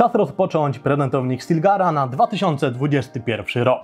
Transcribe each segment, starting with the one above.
Czas rozpocząć prezentownik Stilgara na 2021 rok.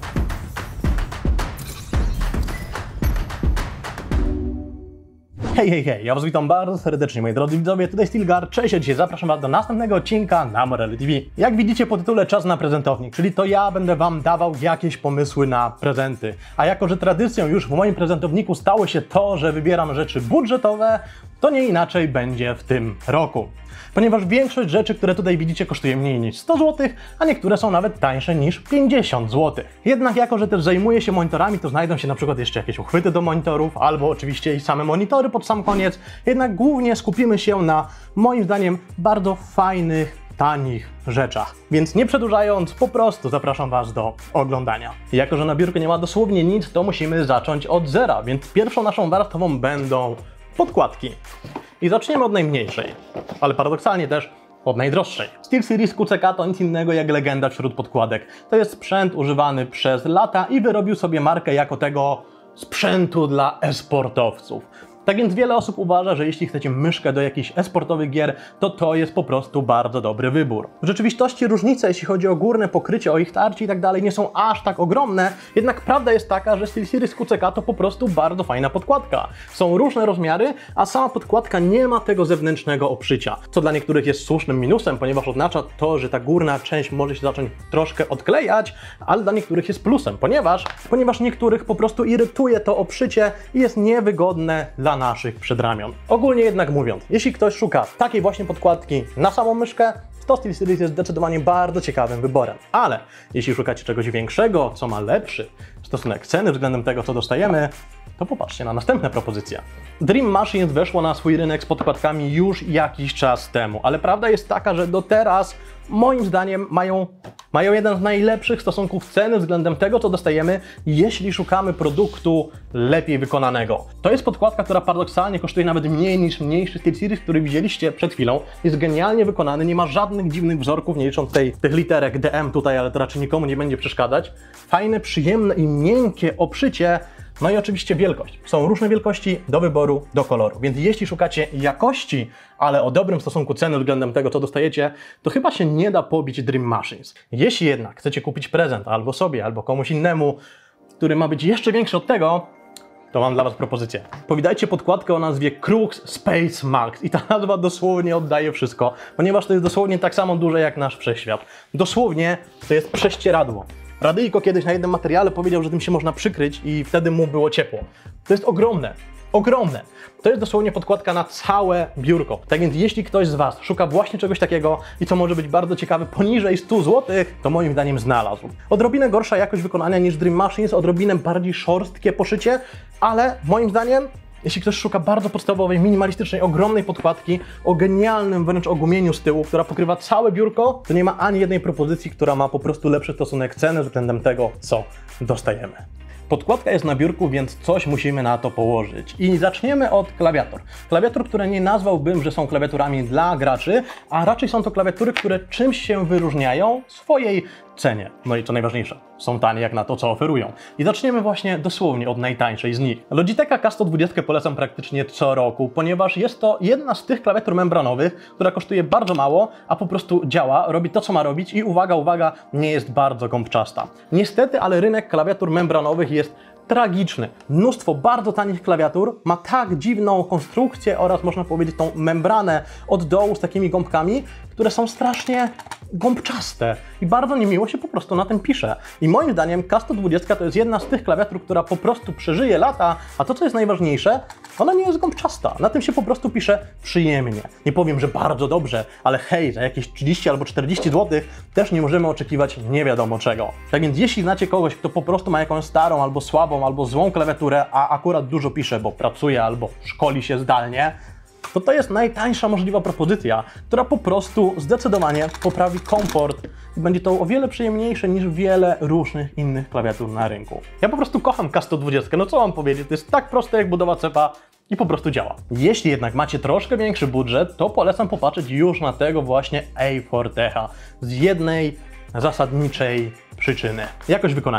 Hej, ja was witam bardzo serdecznie, moi drodzy widzowie, tutaj Stilgar, cześć, a dzisiaj zapraszam was do następnego odcinka na Morele TV. Jak widzicie po tytule czas na prezentownik, czyli to ja będę wam dawał jakieś pomysły na prezenty. A jako że tradycją już w moim prezentowniku stało się to, że wybieram rzeczy budżetowe, to nie inaczej będzie w tym roku. Ponieważ większość rzeczy, które tutaj widzicie, kosztuje mniej niż 100 zł, a niektóre są nawet tańsze niż 50 zł. Jednak jako, że też zajmuję się monitorami, to znajdą się na przykład jeszcze jakieś uchwyty do monitorów, albo oczywiście i same monitory pod sam koniec. Jednak głównie skupimy się na, moim zdaniem, bardzo fajnych, tanich rzeczach. Więc nie przedłużając, po prostu zapraszam was do oglądania. Jako, że na biurku nie ma dosłownie nic, to musimy zacząć od zera, więc pierwszą naszą warstwą będą podkładki. I zaczniemy od najmniejszej, ale paradoksalnie też od najdroższej. SteelSeries QCK to nic innego jak legenda wśród podkładek. To jest sprzęt używany przez lata i wyrobił sobie markę jako tego sprzętu dla e-sportowców. Tak więc wiele osób uważa, że jeśli chcecie myszkę do jakichś e-sportowych gier, to jest po prostu bardzo dobry wybór. W rzeczywistości różnice, jeśli chodzi o górne pokrycie, o ich tarcie i tak dalej, nie są aż tak ogromne, jednak prawda jest taka, że SteelSeries QCK to po prostu bardzo fajna podkładka. Są różne rozmiary, a sama podkładka nie ma tego zewnętrznego oprzycia, co dla niektórych jest słusznym minusem, ponieważ oznacza to, że ta górna część może się zacząć troszkę odklejać, ale dla niektórych jest plusem, ponieważ niektórych po prostu irytuje to oprzycie i jest niewygodne dla naszych przedramion. Ogólnie jednak mówiąc, jeśli ktoś szuka takiej właśnie podkładki na samą myszkę, to SteelSeries jest zdecydowanie bardzo ciekawym wyborem. Ale jeśli szukacie czegoś większego, co ma lepszy stosunek ceny względem tego, co dostajemy, to popatrzcie na następne propozycje. Dream Machines weszło na swój rynek z podkładkami już jakiś czas temu, ale prawda jest taka, że do teraz, moim zdaniem, mają jeden z najlepszych stosunków ceny względem tego, co dostajemy, jeśli szukamy produktu lepiej wykonanego. To jest podkładka, która paradoksalnie kosztuje nawet mniej niż mniejszy SteelSeries, który widzieliście przed chwilą. Jest genialnie wykonany, nie ma żadnych dziwnych wzorków, nie licząc tych literek DM tutaj, ale to raczej nikomu nie będzie przeszkadzać. Fajne, przyjemne i miękkie oprzycie. No i oczywiście wielkość. Są różne wielkości do wyboru, do koloru. Więc jeśli szukacie jakości, ale o dobrym stosunku ceny względem tego, co dostajecie, to chyba się nie da pobić Dream Machines. Jeśli jednak chcecie kupić prezent albo sobie, albo komuś innemu, który ma być jeszcze większy od tego, to mam dla was propozycję. Powiadajcie podkładkę o nazwie Crux Space Max i ta nazwa dosłownie oddaje wszystko, ponieważ to jest dosłownie tak samo duże jak nasz wszechświat. Dosłownie to jest prześcieradło. Radyjko kiedyś na jednym materiale powiedział, że tym się można przykryć i wtedy mu było ciepło. To jest ogromne. Ogromne. To jest dosłownie podkładka na całe biurko. Tak więc jeśli ktoś z was szuka właśnie czegoś takiego i co może być bardzo ciekawe poniżej 100 zł, to moim zdaniem znalazł. Odrobinę gorsza jakość wykonania niż Dream Machines, odrobinę bardziej szorstkie poszycie, ale moim zdaniem jeśli ktoś szuka bardzo podstawowej, minimalistycznej, ogromnej podkładki o genialnym wręcz ogumieniu z tyłu, która pokrywa całe biurko, to nie ma ani jednej propozycji, która ma po prostu lepszy stosunek ceny względem tego, co dostajemy. Podkładka jest na biurku, więc coś musimy na to położyć. I zaczniemy od klawiatur. Klawiatur, które nie nazwałbym, że są klawiaturami dla graczy, a raczej są to klawiatury, które czymś się wyróżniają w swojej cenie. No i co najważniejsze, są tanie jak na to, co oferują. I zaczniemy właśnie dosłownie od najtańszej z nich. Logitecha K120 polecam praktycznie co roku, ponieważ jest to jedna z tych klawiatur membranowych, która kosztuje bardzo mało, a po prostu działa, robi to, co ma robić i uwaga, nie jest bardzo gąbczasta. Niestety, ale rynek klawiatur membranowych jest tragiczny. Mnóstwo bardzo tanich klawiatur ma tak dziwną konstrukcję oraz można powiedzieć tą membranę od dołu z takimi gąbkami, które są strasznie gąbczaste i bardzo niemiło się po prostu na tym pisze. I moim zdaniem K120 to jest jedna z tych klawiatur, która po prostu przeżyje lata, a to, co jest najważniejsze, ona nie jest gąbczasta. Na tym się po prostu pisze przyjemnie. Nie powiem, że bardzo dobrze, ale hej, za jakieś 30 albo 40 zł też nie możemy oczekiwać nie wiadomo czego. Tak więc jeśli znacie kogoś, kto po prostu ma jakąś starą albo słabą, albo złą klawiaturę, a akurat dużo pisze, bo pracuje albo szkoli się zdalnie, to jest najtańsza możliwa propozycja, która po prostu zdecydowanie poprawi komfort i będzie to o wiele przyjemniejsze niż wiele różnych innych klawiatur na rynku. Ja po prostu kocham K120, no co mam powiedzieć, to jest tak proste jak budowa cepa i po prostu działa. Jeśli jednak macie troszkę większy budżet, to polecam popatrzeć już na tego właśnie A4Techa z jednej zasadniczej przyczyny. Jakość wykonania.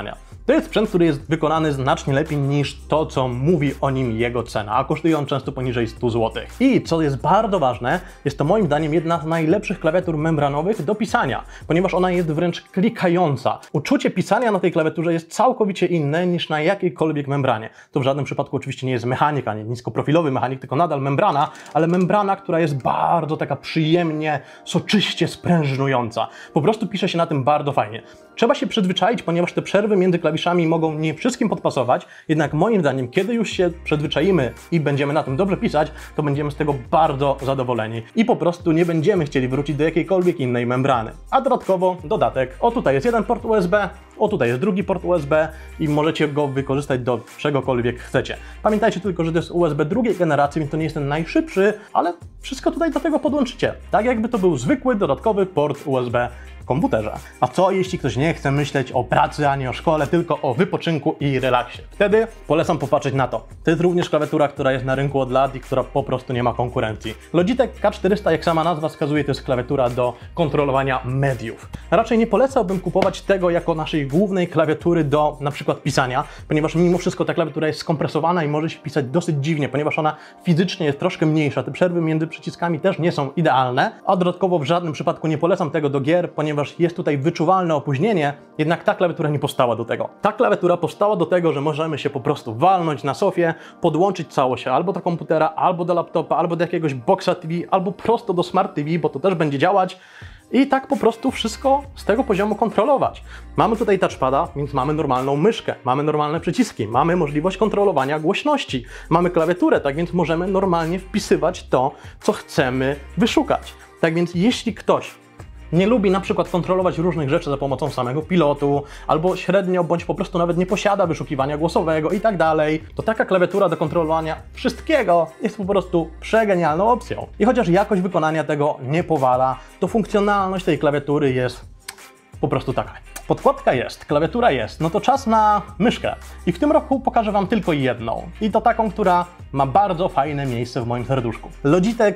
To jest sprzęt, który jest wykonany znacznie lepiej niż to, co mówi o nim jego cena, a kosztuje on często poniżej 100 zł. I co jest bardzo ważne, jest to moim zdaniem jedna z najlepszych klawiatur membranowych do pisania, ponieważ ona jest wręcz klikająca. Uczucie pisania na tej klawiaturze jest całkowicie inne niż na jakiejkolwiek membranie. To w żadnym przypadku oczywiście nie jest mechanik, ani niskoprofilowy mechanik, tylko nadal membrana, ale membrana, która jest bardzo taka przyjemnie, soczyście sprężynująca. Po prostu pisze się na tym bardzo fajnie. Trzeba się przyzwyczaić, ponieważ te przerwy między klawiszami mogą nie wszystkim podpasować, jednak moim zdaniem, kiedy już się przyzwyczaimy i będziemy na tym dobrze pisać, to będziemy z tego bardzo zadowoleni i po prostu nie będziemy chcieli wrócić do jakiejkolwiek innej membrany. A dodatkowo dodatek, o tutaj jest jeden port USB, o tutaj jest drugi port USB i możecie go wykorzystać do czegokolwiek chcecie. Pamiętajcie tylko, że to jest USB drugiej generacji, więc to nie jest ten najszybszy, ale wszystko tutaj do tego podłączycie. Tak jakby to był zwykły, dodatkowy port USB w komputerze. A co jeśli ktoś nie chce myśleć o pracy ani o szkole, tylko o wypoczynku i relaksie? Wtedy polecam popatrzeć na to. To jest również klawiatura, która jest na rynku od lat i która po prostu nie ma konkurencji. Logitech K400, jak sama nazwa wskazuje, to jest klawiatura do kontrolowania mediów. Raczej nie polecałbym kupować tego jako naszej głównej klawiatury do na przykład pisania, ponieważ mimo wszystko ta klawiatura jest skompresowana i może się pisać dosyć dziwnie, ponieważ ona fizycznie jest troszkę mniejsza. Te przerwy między przyciskami też nie są idealne, a dodatkowo w żadnym przypadku nie polecam tego do gier, ponieważ jest tutaj wyczuwalne opóźnienie, jednak ta klawiatura nie powstała do tego. Ta klawiatura powstała do tego, że możemy się po prostu walnąć na sofie, podłączyć całość albo do komputera, albo do laptopa, albo do jakiegoś boxa TV, albo prosto do Smart TV, bo to też będzie działać. I tak po prostu wszystko z tego poziomu kontrolować. Mamy tutaj touchpada, więc mamy normalną myszkę, mamy normalne przyciski, mamy możliwość kontrolowania głośności, mamy klawiaturę, tak więc możemy normalnie wpisywać to, co chcemy wyszukać. Tak więc jeśli ktoś nie lubi na przykład kontrolować różnych rzeczy za pomocą samego pilotu, albo średnio, bądź po prostu nawet nie posiada wyszukiwania głosowego i tak dalej, to taka klawiatura do kontrolowania wszystkiego jest po prostu przegenialną opcją. I chociaż jakość wykonania tego nie powala, to funkcjonalność tej klawiatury jest po prostu taka. Podkładka jest, klawiatura jest, no to czas na myszkę. I w tym roku pokażę Wam tylko jedną. I to taką, która ma bardzo fajne miejsce w moim serduszku. Logitech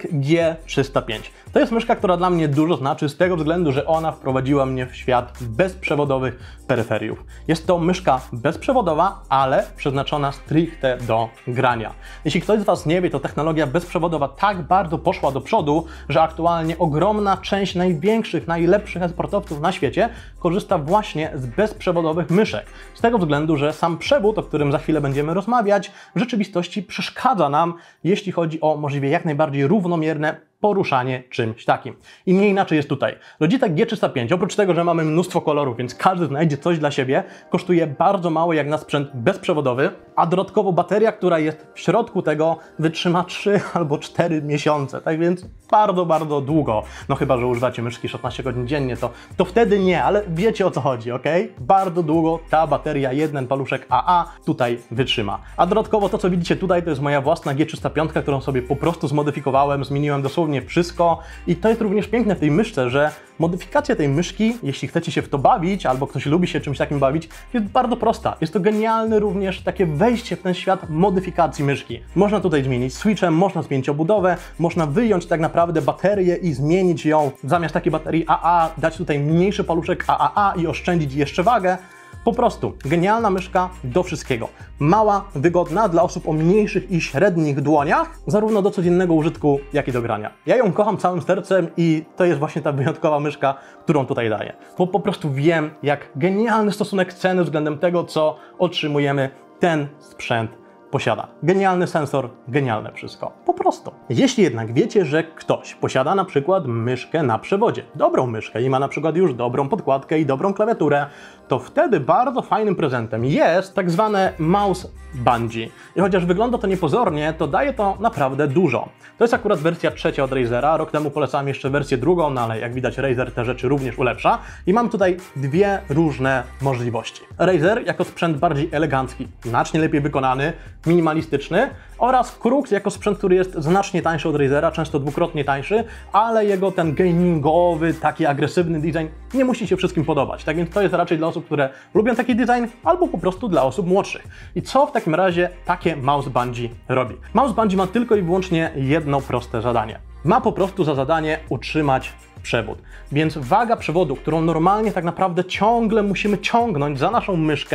G305. To jest myszka, która dla mnie dużo znaczy z tego względu, że ona wprowadziła mnie w świat bezprzewodowych peryferiów. Jest to myszka bezprzewodowa, ale przeznaczona stricte do grania. Jeśli ktoś z Was nie wie, to technologia bezprzewodowa tak bardzo poszła do przodu, że aktualnie ogromna część największych, najlepszych e-sportowców na świecie korzysta właśnie z bezprzewodowych myszek. Z tego względu, że sam przewód, o którym za chwilę będziemy rozmawiać, w rzeczywistości przeszkadza nam, jeśli chodzi o możliwie jak najbardziej równomierne poruszanie czymś takim. I nie inaczej jest tutaj. Logitech G305, oprócz tego, że mamy mnóstwo kolorów, więc każdy znajdzie coś dla siebie, kosztuje bardzo mało jak na sprzęt bezprzewodowy, a dodatkowo bateria, która jest w środku tego, wytrzyma 3 albo 4 miesiące. Tak więc bardzo, bardzo długo. No chyba, że używacie myszki 16 godzin dziennie, to wtedy nie, ale wiecie o co chodzi, ok? Bardzo długo ta bateria, jeden paluszek AA tutaj wytrzyma. A dodatkowo to, co widzicie tutaj, to jest moja własna G305, którą sobie po prostu zmodyfikowałem, zmieniłem dosłownie wszystko i to jest również piękne w tej myszce, że modyfikacja tej myszki, jeśli chcecie się w to bawić, albo ktoś lubi się czymś takim bawić, jest bardzo prosta. Jest to genialne również takie wejście w ten świat modyfikacji myszki. Można tutaj zmienić switchem, można zmienić obudowę, można wyjąć tak naprawdę baterię i zmienić ją zamiast takiej baterii AA, dać tutaj mniejszy paluszek AAA i oszczędzić jeszcze wagę. Po prostu genialna myszka do wszystkiego. Mała, wygodna dla osób o mniejszych i średnich dłoniach, zarówno do codziennego użytku, jak i do grania. Ja ją kocham całym sercem i to jest właśnie ta wyjątkowa myszka, którą tutaj daję. Bo po prostu wiem, jak genialny stosunek ceny względem tego, co otrzymujemy, ten sprzęt posiada. Genialny sensor, genialne wszystko. Po prostu. Jeśli jednak wiecie, że ktoś posiada na przykład myszkę na przewodzie, dobrą myszkę i ma na przykład już dobrą podkładkę i dobrą klawiaturę, to wtedy bardzo fajnym prezentem jest tak zwane mouse bungee. I chociaż wygląda to niepozornie, to daje to naprawdę dużo. To jest akurat wersja trzecia od Razera. Rok temu polecałem jeszcze wersję drugą, no ale jak widać Razer te rzeczy również ulepsza. I mam tutaj dwie różne możliwości. Razer jako sprzęt bardziej elegancki, znacznie lepiej wykonany, minimalistyczny, oraz Crux jako sprzęt, który jest znacznie tańszy od Razera, często dwukrotnie tańszy, ale jego ten gamingowy, taki agresywny design nie musi się wszystkim podobać. Tak więc to jest raczej dla osób, które lubią taki design, albo po prostu dla osób młodszych. I co w takim razie takie mouse bungee robi? Mouse bungee ma tylko i wyłącznie jedno proste zadanie. Ma po prostu za zadanie utrzymać przewód. Więc waga przewodu, którą normalnie tak naprawdę ciągle musimy ciągnąć za naszą myszkę,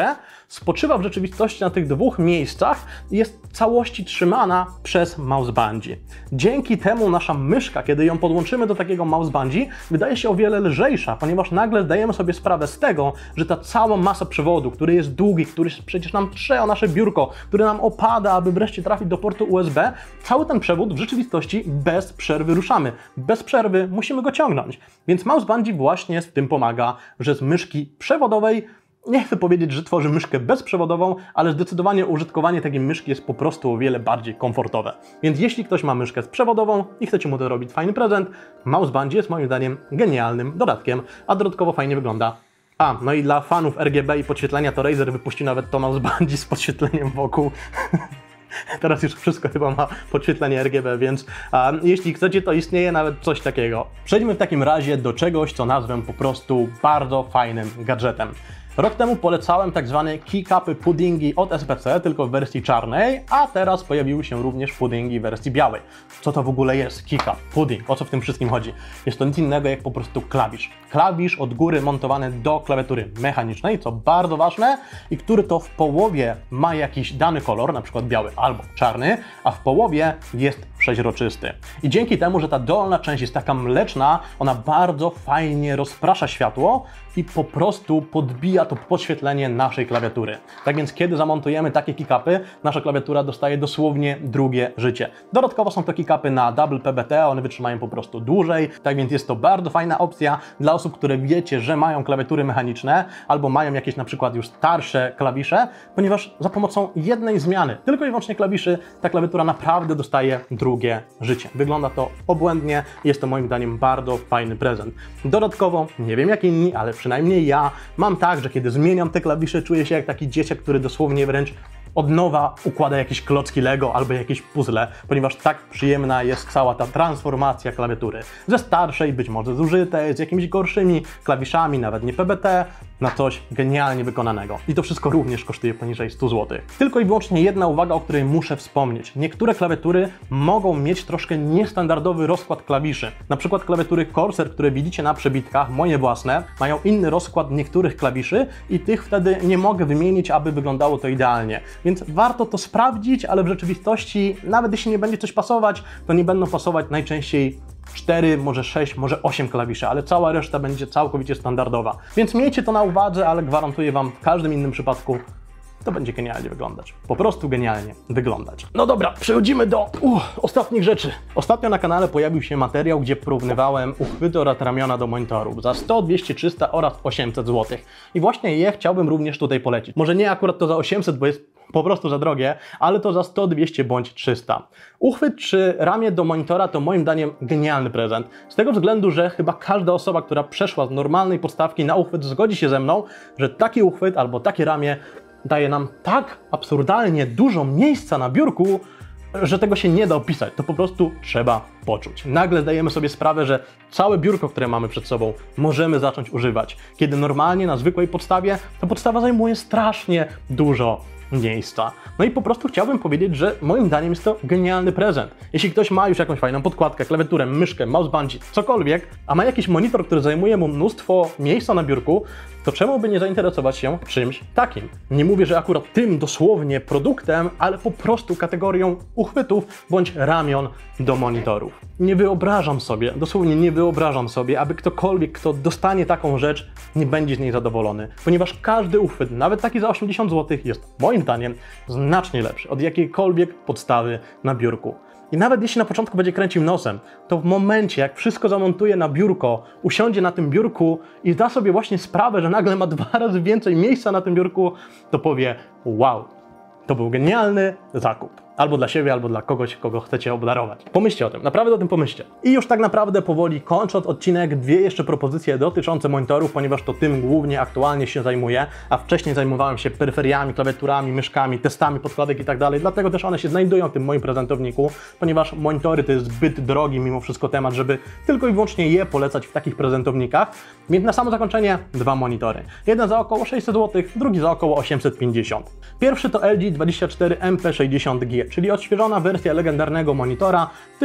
spoczywa w rzeczywistości na tych dwóch miejscach i jest w całości trzymana przez mouse bungee. Dzięki temu nasza myszka, kiedy ją podłączymy do takiego mouse bungee, wydaje się o wiele lżejsza, ponieważ nagle zdajemy sobie sprawę z tego, że ta cała masa przewodu, który jest długi, który przecież nam trze o nasze biurko, który nam opada, aby wreszcie trafić do portu USB, cały ten przewód w rzeczywistości bez przerwy ruszamy. Bez przerwy musimy go ciągnąć. Więc mouse bungee właśnie w tym pomaga, że z myszki przewodowej, nie chcę powiedzieć, że tworzy myszkę bezprzewodową, ale zdecydowanie użytkowanie takiej myszki jest po prostu o wiele bardziej komfortowe. Więc jeśli ktoś ma myszkę przewodową i chcecie mu to robić fajny prezent, mouse bungee jest moim zdaniem genialnym dodatkiem, a dodatkowo fajnie wygląda. No i dla fanów RGB i podświetlenia to Razer wypuścił nawet to mouse bungee z podświetleniem wokół. Teraz już wszystko chyba ma podświetlenie RGB, więc jeśli chcecie, to istnieje nawet coś takiego. Przejdźmy w takim razie do czegoś, co nazwę po prostu bardzo fajnym gadżetem. Rok temu polecałem tak zwane keycapy puddingi od SPC, tylko w wersji czarnej, a teraz pojawiły się również puddingi w wersji białej. Co to w ogóle jest keycap, pudding? O co w tym wszystkim chodzi? Jest to nic innego jak po prostu klawisz. Klawisz od góry montowany do klawiatury mechanicznej, co bardzo ważne, i który to w połowie ma jakiś dany kolor, na przykład biały albo czarny, a w połowie jest przeźroczysty. I dzięki temu, że ta dolna część jest taka mleczna, ona bardzo fajnie rozprasza światło i po prostu podbija to podświetlenie naszej klawiatury. Tak więc kiedy zamontujemy takie keycapy, nasza klawiatura dostaje dosłownie drugie życie. Dodatkowo są to keycapy na double PBT, one wytrzymają po prostu dłużej, tak więc jest to bardzo fajna opcja dla osób, które wiecie, że mają klawiatury mechaniczne albo mają jakieś na przykład już starsze klawisze, ponieważ za pomocą jednej zmiany, tylko i wyłącznie klawiszy, ta klawiatura naprawdę dostaje drugie życie. Wygląda to obłędnie, jest to moim zdaniem bardzo fajny prezent. Dodatkowo, nie wiem jak inni, ale przynajmniej ja mam tak, że kiedy zmieniam te klawisze, czuję się jak taki dzieciak, który dosłownie wręcz od nowa układa jakieś klocki Lego albo jakieś puzzle, ponieważ tak przyjemna jest cała ta transformacja klawiatury. Ze starszej, być może zużytej, z jakimiś gorszymi klawiszami, nawet nie PBT, na coś genialnie wykonanego. I to wszystko również kosztuje poniżej 100 zł. Tylko i wyłącznie jedna uwaga, o której muszę wspomnieć. Niektóre klawiatury mogą mieć troszkę niestandardowy rozkład klawiszy. Na przykład klawiatury Corsair, które widzicie na przebitkach, moje własne, mają inny rozkład niektórych klawiszy i tych wtedy nie mogę wymienić, aby wyglądało to idealnie. Więc warto to sprawdzić, ale w rzeczywistości, nawet jeśli nie będzie coś pasować, to nie będą pasować najczęściej 4, może 6, może 8 klawiszy, ale cała reszta będzie całkowicie standardowa. Więc miejcie to na uwadze, ale gwarantuję Wam w każdym innym przypadku, to będzie genialnie wyglądać. Po prostu genialnie wyglądać. No dobra, przechodzimy do ostatnich rzeczy. Ostatnio na kanale pojawił się materiał, gdzie porównywałem uchwyty oraz ramiona do monitorów za 100, 200, 300 oraz 800 zł. I właśnie je chciałbym również tutaj polecić. Może nie akurat to za 800, bo jest po prostu za drogie, ale to za 100, 200 bądź 300. Uchwyt czy ramię do monitora to moim zdaniem genialny prezent. Z tego względu, że chyba każda osoba, która przeszła z normalnej podstawki na uchwyt, zgodzi się ze mną, że taki uchwyt albo takie ramię daje nam tak absurdalnie dużo miejsca na biurku, że tego się nie da opisać. To po prostu trzeba poczuć. Nagle zdajemy sobie sprawę, że całe biurko, które mamy przed sobą, możemy zacząć używać. Kiedy normalnie na zwykłej podstawie, ta podstawa zajmuje strasznie dużo miejsca. No i po prostu chciałbym powiedzieć, że moim zdaniem jest to genialny prezent. Jeśli ktoś ma już jakąś fajną podkładkę, klawiaturę, myszkę, mouse bungee, cokolwiek, a ma jakiś monitor, który zajmuje mu mnóstwo miejsca na biurku, to czemu by nie zainteresować się czymś takim? Nie mówię, że akurat tym dosłownie produktem, ale po prostu kategorią uchwytów bądź ramion do monitorów. Nie wyobrażam sobie, dosłownie nie wyobrażam sobie, aby ktokolwiek, kto dostanie taką rzecz, nie będzie z niej zadowolony. Ponieważ każdy uchwyt, nawet taki za 80 zł, jest moim zdaniem znacznie lepszy od jakiejkolwiek podstawy na biurku. I nawet jeśli na początku będzie kręcił nosem, to w momencie, jak wszystko zamontuje na biurko, usiądzie na tym biurku i da sobie właśnie sprawę, że nagle ma 2 razy więcej miejsca na tym biurku, to powie: wow, to był genialny zakup. Albo dla siebie, albo dla kogoś, kogo chcecie obdarować. Pomyślcie o tym, naprawdę o tym pomyślcie. I już tak naprawdę powoli kończąc odcinek, 2 jeszcze propozycje dotyczące monitorów, ponieważ to tym głównie aktualnie się zajmuję, a wcześniej zajmowałem się peryferiami, klawiaturami, myszkami, testami podkładek i tak dalej, dlatego też one się znajdują w tym moim prezentowniku, ponieważ monitory to jest zbyt drogi mimo wszystko temat, żeby tylko i wyłącznie je polecać w takich prezentownikach. Więc na samo zakończenie 2 monitory. Jeden za około 600 zł, drugi za około 850. Pierwszy to LG 24 MP60G. czyli odświeżona wersja legendarnego monitora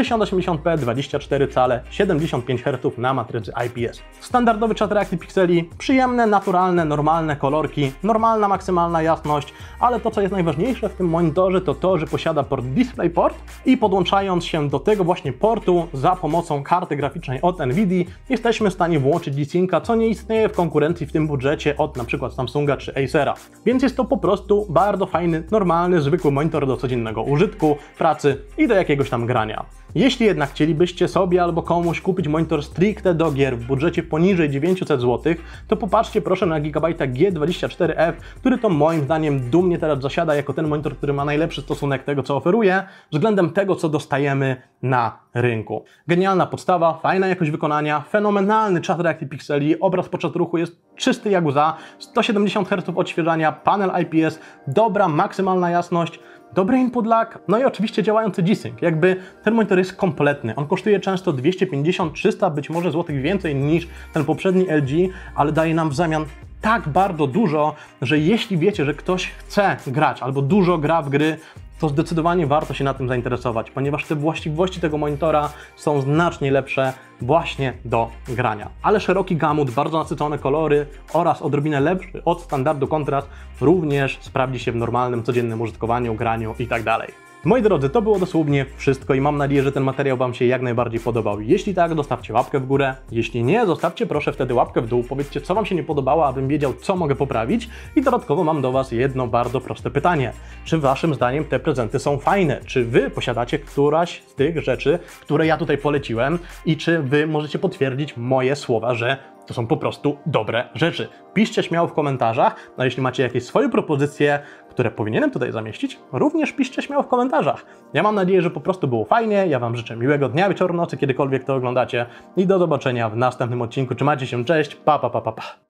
1080p 24 cale 75 Hz na matrycy IPS. Standardowy czat reakcji pikseli, przyjemne, naturalne, normalne kolorki, normalna maksymalna jasność, ale to co jest najważniejsze w tym monitorze to to, że posiada port DisplayPort i podłączając się do tego właśnie portu za pomocą karty graficznej od Nvidia jesteśmy w stanie włączyć G-Synca, co nie istnieje w konkurencji w tym budżecie od np. Samsunga czy Acera. Więc jest to po prostu bardzo fajny, normalny, zwykły monitor do codziennego użytku, pracy i do jakiegoś tam grania. Jeśli jednak chcielibyście sobie albo komuś kupić monitor stricte do gier w budżecie poniżej 900 zł, to popatrzcie proszę na Gigabyte'a G24F, który to moim zdaniem dumnie teraz zasiada jako ten monitor, który ma najlepszy stosunek tego, co oferuje, względem tego, co dostajemy na rynku. Genialna podstawa, fajna jakość wykonania, fenomenalny czas reakcji pikseli, obraz podczas ruchu jest czysty jak łza, 170 Hz odświeżania, panel IPS, dobra maksymalna jasność, dobry input lag, no i oczywiście działający G-Sync. Jakby ten monitor jest kompletny. On kosztuje często 250-300 być może złotych więcej niż ten poprzedni LG, ale daje nam w zamian tak bardzo dużo, że jeśli wiecie, że ktoś chce grać albo dużo gra w gry, to zdecydowanie warto się na tym zainteresować, ponieważ te właściwości tego monitora są znacznie lepsze właśnie do grania. Ale szeroki gamut, bardzo nasycone kolory oraz odrobinę lepszy od standardu kontrast również sprawdzi się w normalnym, codziennym użytkowaniu, graniu itd. Moi drodzy, to było dosłownie wszystko i mam nadzieję, że ten materiał Wam się jak najbardziej podobał. Jeśli tak, zostawcie łapkę w górę. Jeśli nie, zostawcie proszę wtedy łapkę w dół. Powiedzcie, co Wam się nie podobało, abym wiedział, co mogę poprawić. I dodatkowo mam do Was jedno bardzo proste pytanie. Czy Waszym zdaniem te prezenty są fajne? Czy Wy posiadacie któraś z tych rzeczy, które ja tutaj poleciłem? I czy Wy możecie potwierdzić moje słowa, że to są po prostu dobre rzeczy? Piszcie śmiało w komentarzach, a jeśli macie jakieś swoje propozycje, które powinienem tutaj zamieścić, również piszcie śmiało w komentarzach. Ja mam nadzieję, że po prostu było fajnie, ja Wam życzę miłego dnia, wieczoru, nocy, kiedykolwiek to oglądacie i do zobaczenia w następnym odcinku. Trzymajcie się, cześć, pa.